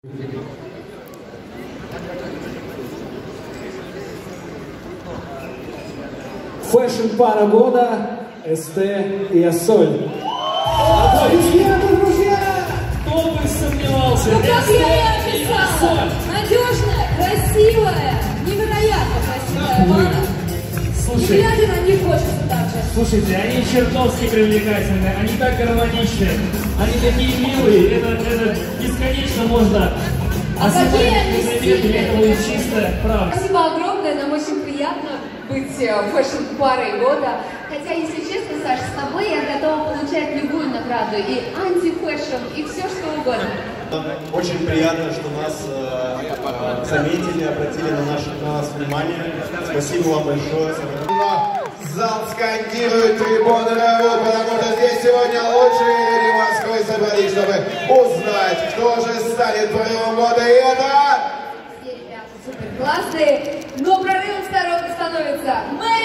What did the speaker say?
Фэшн-пара года Эсте и Ассоль. Аплодисменты, друзья! Кто бы сомневался? Ну, как я и описала, надежная, красивая, невероятно красивая пара. Слушай, И глядя на них хочется так же. слушайте, они чертовски привлекательны, они так гармоничны, они такие милые, это бесконечно можно. А какие они стильные! Чисто правда. Спасибо огромное, нам очень приятно быть фэшн-парой года. Хотя, если честно, Саша, с тобой я готова получать любую награду, и анти-фэшн, и все что угодно. Очень приятно, что нас заметили, обратили на нас внимание. Спасибо вам большое. Зал скандирует, трибуны рвут, потому что здесь сегодня лучшие люди Москвы собрались, чтобы узнать, кто же станет прорывом года. И это... Все ребята супер классные, но прорывом становится